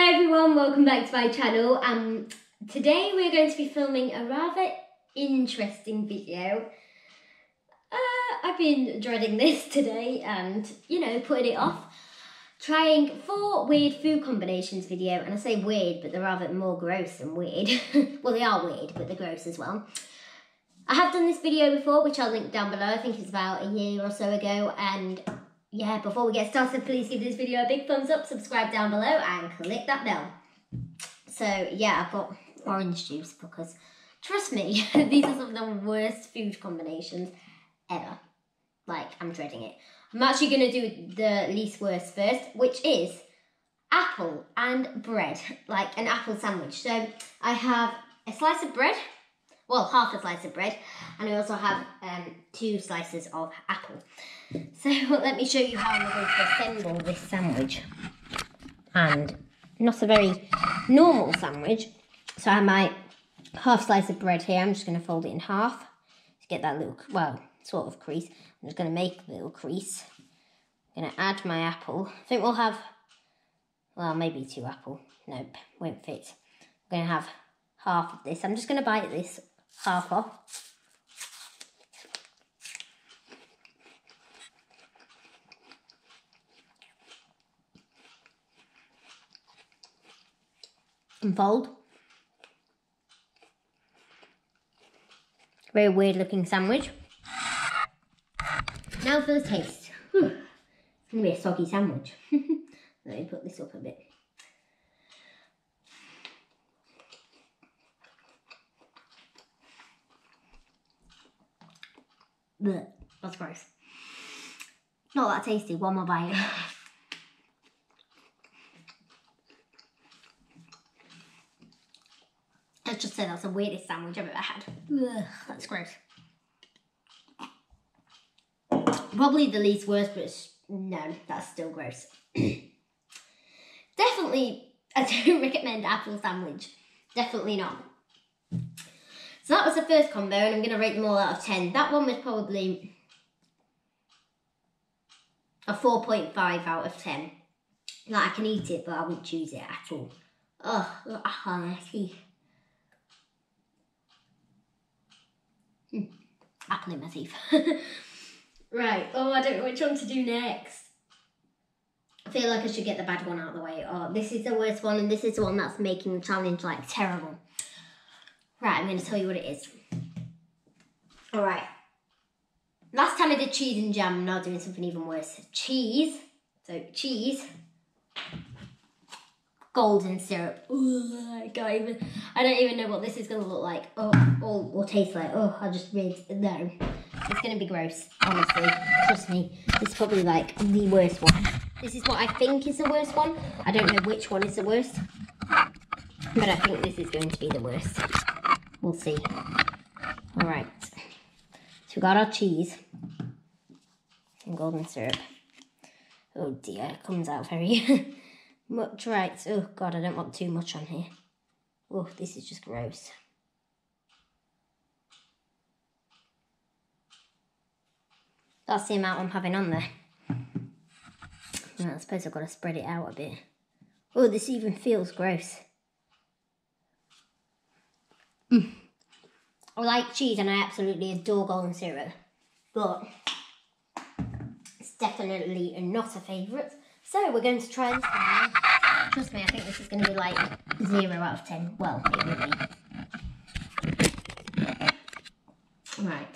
Hi everyone, welcome back to my channel. Today we're going to be filming a rather interesting video. I've been dreading this today and, putting it off. Trying 4 weird food combinations video, and I say weird, but they're rather more gross than weird. Well, they are weird, but they're gross as well. I have done this video before, which I'll link down below. I think it's about a year or so ago, and yeah, before we get started, please give this video a big thumbs up, subscribe down below, and click that bell. So yeah, I've got orange juice because, trust me, these are some of the worst food combinations ever. Like, I'm dreading it. I'm actually going to do the least worst first, which is apple and bread, like an apple sandwich. So I have a slice of bread, well, half a slice of bread, and I also have 2 slices of apple. So let me show you how I'm going to assemble this sandwich. And not a very normal sandwich. So I have my half slice of bread here. I'm just going to fold it in half to get that little, well, sort of crease. I'm just going to make a little crease. I'm going to add my apple. I think we'll have, well, maybe 2 apple. Nope, won't fit. I'm going to have half of this. I'm just going to bite this half off. And fold. Very weird looking sandwich. Now for the taste. It's going to be a soggy sandwich. Let me put this up a bit. Blech, that's gross. Not that tasty, one more bite. Let's just say that's the weirdest sandwich I've ever had. Ugh, that's gross. Probably the least worst, but no, that's still gross. Definitely, I don't recommend apple sandwich. Definitely not. So that was the first combo, and I'm going to rate them all out of 10. That one was probably a 4.5 out of 10. Like, I can eat it, but I wouldn't choose it at all. Ugh, honestly. Apple in my teeth. Right, I don't know which one to do next. I feel like I should get the bad one out of the way. Oh, this is the worst one, and this is the one that's making the challenge, like, terrible. Right, I'm going to tell you what it is. Alright. Last time I did cheese and jam, I'm now doing something even worse. Cheese. So, cheese. Golden syrup. Ugh, I don't even know what this is going to look like. Or taste like. I just read. No. It's going to be gross, honestly. Trust me. This is probably like the worst one. This is what I think is the worst one. I don't know which one is the worst. But I think this is going to be the worst. We'll see. Alright. So we got our cheese. And golden syrup. Oh dear, it comes out very much. Right. Oh god, I don't want too much on here. Oh, this is just gross. That's the amount I'm having on there. I suppose I've got to spread it out a bit. Oh, this even feels gross. I like cheese and I absolutely adore golden syrup, but it's definitely not a favourite. So we're going to try this one. Trust me, I think this is going to be like 0 out of 10. Well, it will be. Right.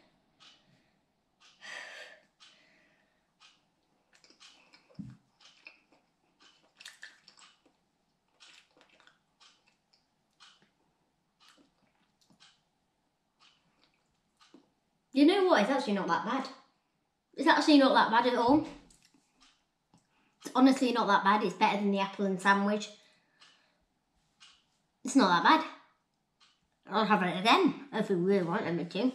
You know what? It's actually not that bad. It's actually not that bad at all. It's honestly not that bad. It's better than the apple and sandwich. It's not that bad. I'll have it again if you really want me to.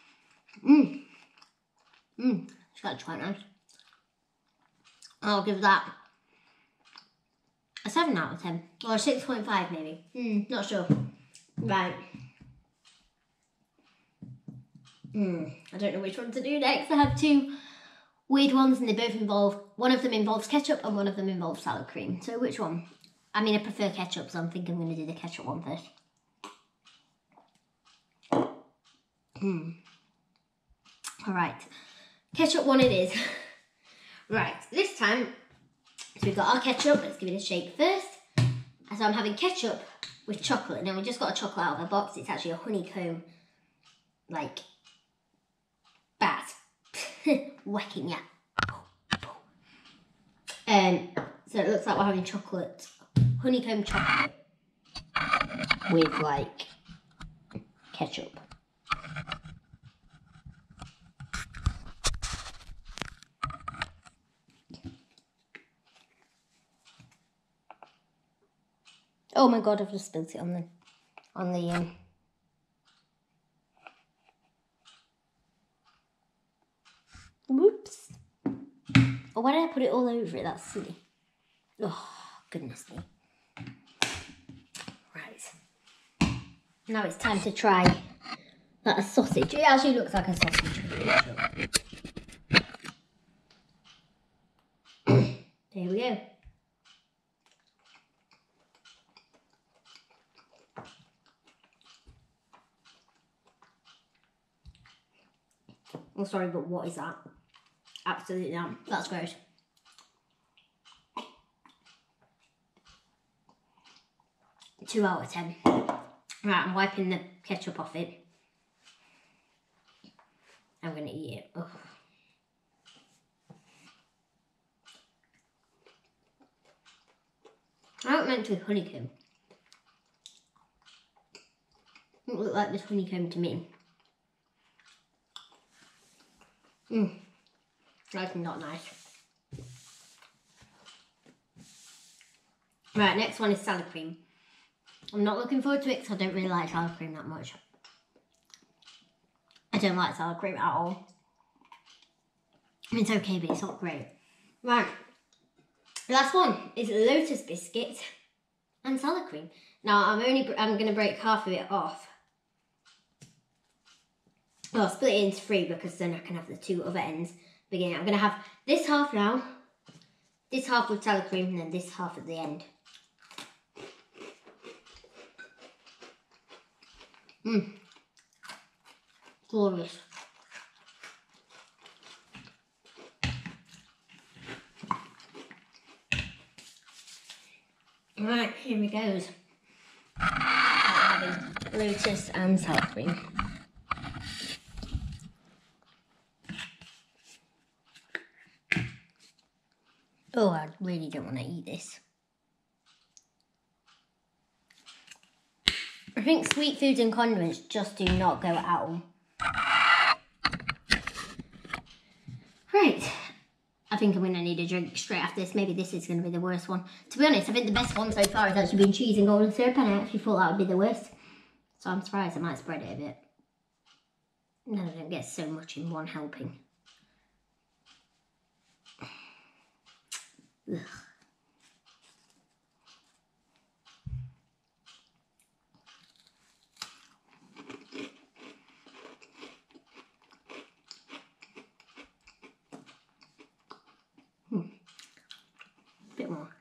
It's got quite nice. I'll give that a 7 out of 10. Or a 6.5 maybe. Not sure. Right. I don't know which one to do next. I have 2 weird ones and they both involve, one of them involves ketchup and one of them involves salad cream. So which one? I mean, I prefer ketchup, so I'm thinking I'm going to do the ketchup one first. Alright, ketchup one it is. Right, this time, so we've got our ketchup. Let's give it a shake first. So I'm having ketchup with chocolate. Now we just got a chocolate out of a box. It's actually a honeycomb, like, bat. Whacking ya. So it looks like we're having chocolate, honeycomb chocolate with like ketchup. Oh my god, I've just spilled it on the whoops. Oh, why did I put it all over it? That's silly. Oh, goodness me. Right. Now it's time to try that sausage. It actually looks like a sausage. There we go. I'm sorry, but what is that? Absolutely not. That's gross. Two out of 10. Right, I'm wiping the ketchup off it. I'm going to eat it. Ugh. I don't meant to be honeycomb. It doesn't look like this honeycomb to me. That's not nice. Right, next one is salad cream. I'm not looking forward to it because I don't really like salad cream that much. I don't like salad cream at all. It's okay, but it's not great. Right, the last one is lotus biscuit and salad cream. Now I'm going to break half of it off. Well, I'll split it into 3 because then I can have the 2 other ends. Beginning, I'm going to have this half now, this half with salad cream, and then this half at the end. Glorious. Right, here we goes. Having lotus and salad cream. Oh, I really don't want to eat this. I think sweet foods and condiments just do not go at all. Right. I think I'm going to need a drink straight after this. Maybe this is going to be the worst one. To be honest, I think the best one so far has actually been cheese and golden syrup, and I actually thought that would be the worst. So I'm surprised I might spread it a bit. And then I don't get so much in one helping. Ugh. Bit more.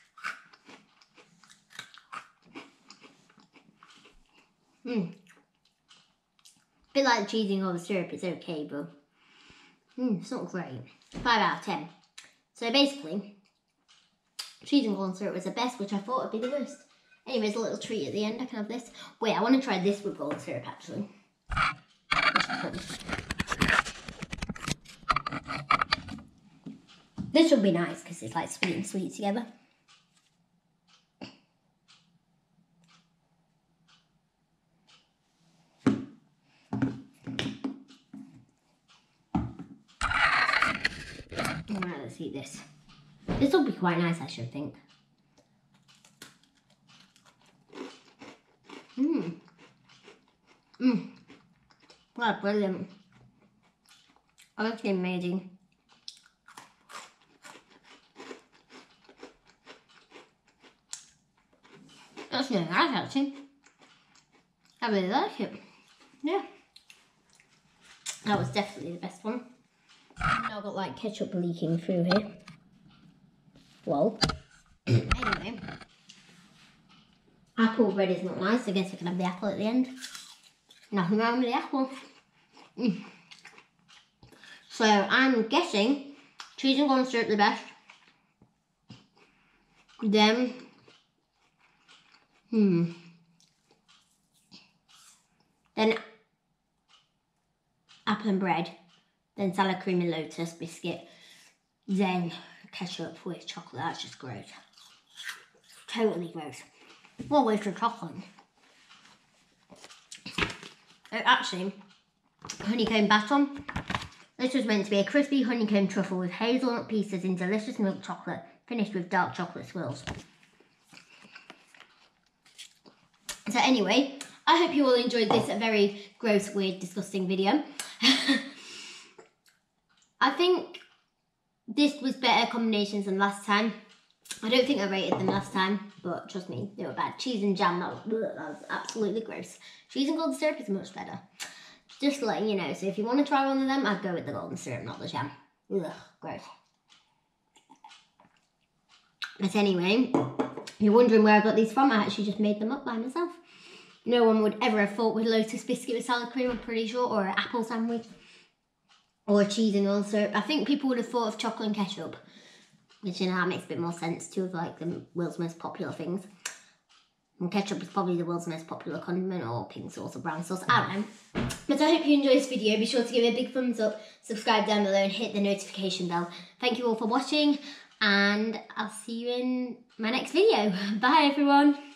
Bit like the cheese and all the syrup, it's okay, but it's not great. 5 out of 10. So basically, cheese and golden syrup was the best, which I thought would be the worst. Anyways, a little treat at the end. I can have this. Wait, I want to try this with golden syrup actually. This would be nice because it's like sweet and sweet together. Alright, let's eat this. This will be quite nice, I should think. Wow, brilliant. Honestly amazing. That's really nice actually. I really like it. Yeah. That was definitely the best one. Now I've got like ketchup leaking through here. Well, anyway, bread is not nice. I guess we can have the apple at the end. Nothing wrong with the apple. So I'm guessing cheese and corn syrup the best. Then, then apple and bread. Then salad cream and lotus biscuit. Then ketchup with chocolate. That's just gross. Totally gross. What a waste of chocolate. Actually, honeycomb baton. This was meant to be a crispy honeycomb truffle with hazelnut pieces in delicious milk chocolate, finished with dark chocolate swirls. So anyway, I hope you all enjoyed this very gross, weird, disgusting video. I think this was better combinations than last time. I don't think I rated them last time, but trust me, they were bad. Cheese and jam, that was absolutely gross. Cheese and golden syrup is much better. Just letting you know. So if you want to try one of them, I'd go with the golden syrup, not the jam. Ugh, gross. But anyway, if you're wondering where I got these from, I actually just made them up by myself. No one would ever have thought with lotus biscuit with salad cream, I'm pretty sure, or an apple sandwich, or cheese and golden syrup. I think people would have thought of chocolate and ketchup, which, you know, that makes a bit more sense. Two of like the world's most popular things. And ketchup is probably the world's most popular condiment, or pink sauce or brown sauce, I don't know. But I hope you enjoyed this video. Be sure to give it a big thumbs up, subscribe down below and hit the notification bell. Thank you all for watching, and I'll see you in my next video. Bye everyone.